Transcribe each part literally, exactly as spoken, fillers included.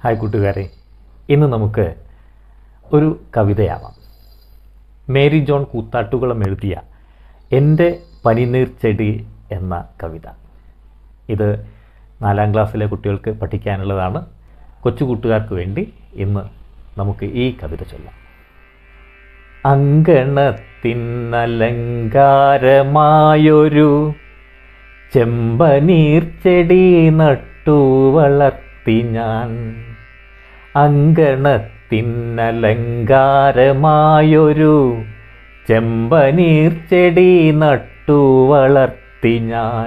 Hi കൂട്ടുകാരെ, ഇന്ന് നമുക്ക് ഒരു കവിതയാവാം. മേരി ജോൺ കൂത്താട്ടുകുളം എഴുതിയ എൻ്റെ പനിനീർ ചെടി എന്ന കവിത. ഇത് നാലാം ക്ലാസ്സിലെ കുട്ടികൾക്ക് പഠിക്കാനുള്ളതാണ്. കൊച്ചു കൂട്ടുകാർക്ക് വേണ്ടി ഇന്ന് നമുക്ക് ഈ കവിത ചൊല്ലാം. അങ്കണത്തിനലങ്കാരമായൊരു ചെമ്പനീർ ചെടി നട്ടു വളർത്തി ഞാൻ. അങ്കണത്തിനലങ്കാരമായൊരു ചെമ്പനീർ ചെടി നട്ടു വളർത്തി ഞാൻ.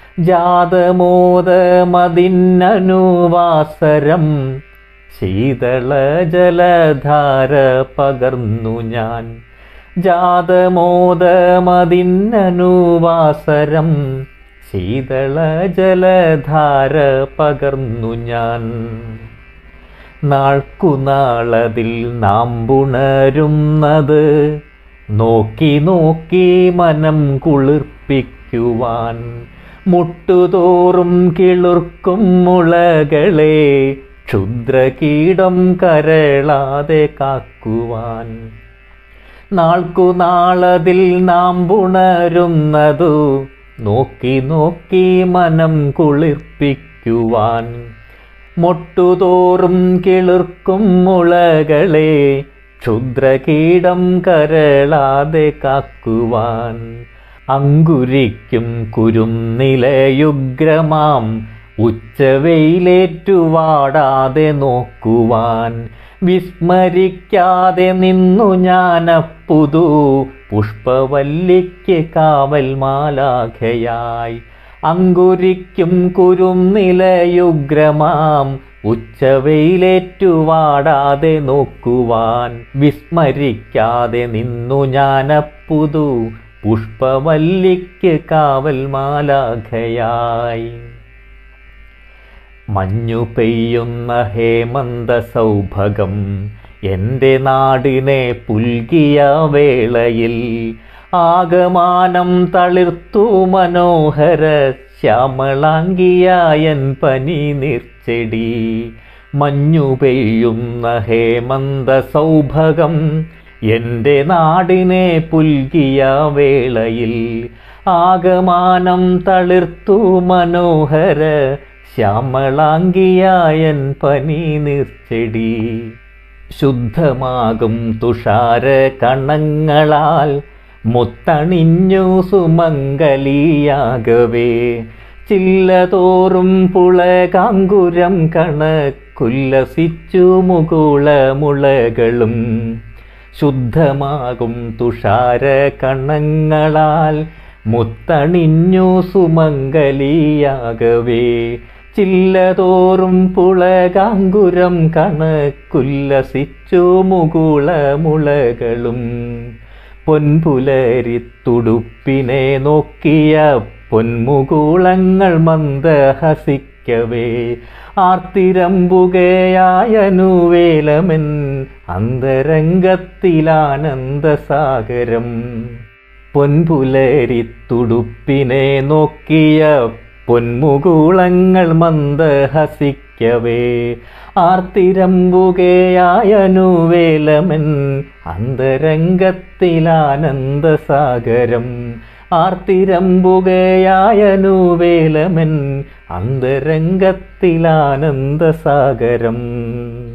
ജാതമോദമതിന്നനുവാസരം ശീതള ജലധാര പകർന്നു ഞാൻ. ജാതമോദമതിന്നനുവാസരം ശീതള ജലധാര പകർന്നു ഞാൻ. നാൾക്കുനാളതിൽ നാം പുണരുന്നത് നോക്കി നോക്കി മനം കുളിർപ്പിക്കുവാൻ. മുട്ടുതോറും കിളിർക്കും മുളകളെ ക്ഷുദ്രകീടം കരളാതെ കാക്കുവാൻ. നാൾക്കുനാളതിൽ നാം പുണരുന്നതു നോക്കി നോക്കി മനം കുളിർപ്പിക്കുവാൻ. മുട്ടുതോറും കിളിർക്കും മുളകളെ ക്ഷുദ്രകീടം കരളാതെ കാക്കുവാൻ. അങ്കുരിക്കും കുരുന്നിലയുഗ്രമാം ഉച്ചവെയിലേറ്റുവാടാതെ നോക്കുവാൻ. വിസ്മരിക്കാതെ നിന്നു ഞാനപ്പുതു പുഷ്പവല്ലിക്ക് കാവൽ മാലാഖയായി. അങ്കുരിക്കും കുരുന്നിലയുഗ്രമാം ഉച്ചവെയിലേറ്റുവാടാതെ നോക്കുവാൻ. വിസ്മരിക്കാതെ നിന്നു ഞാനപ്പുതു പുഷ്പവല്ലിക്ക് കാവൽ മാലാഖയായി. മഞ്ഞു പെയ്യുന്ന ഹേമന്ത സൗഭഗം എൻ്റെ നാടിനെ പുൽകിയ വേളയിൽ ആകമാനം തളിർത്തു മനോഹര ശ്യാമളാംഗിയായൻ പനിനീർച്ചെടി. മഞ്ഞു പെയ്യുന്ന ഹേമന്ത സൗഭഗം എൻ്റെ നാടിനെ പുൽകിയ വേളയിൽ ആകമാനം തളിർത്തു മനോഹര ശ്യാമളാംഗിയായൻ പനിനീർച്ചെടി. ശുദ്ധമാകും തുഷാര കണങ്ങളാൽ മുത്തണിഞ്ഞു സുമംഗലിയാകവേ ചില്ലതോറും പുളകാങ്കുരം കണക്കുല്ലസിച്ചു മുകുള മുളകളും. ശുദ്ധമാകും തുഷാര കണങ്ങളാൽ മുത്തണിഞ്ഞു സുമംഗലിയാകവേ ചില്ലതോറും പുളകാങ്കുരം കണക്കുല്ലസിച്ചു മുകുള മുളകളും. പൊൻപുലരിത്തുടുപ്പിനെ നോക്കിയ പൊന്മുകുളങ്ങൾ മന്ദഹസിക്കവേ ആർത്തിരമ്പുകയായനുവേലമെൻ അന്തരംഗത്തിലാനന്ദസാഗരം. പൊൻപുലരിത്തുടുപ്പിനെ നോക്കിയ പൊന്മുകുളങ്ങൾ മന്ദഹസിക്കവേ ആർത്തിരമ്പുകയായനുവേലമെൻ അന്തരംഗത്തിലാനന്ദസാഗരം. ആർത്തിരമ്പുകയായനുവേലമെൻ അന്തരംഗത്തിലാനന്ദസാഗരം.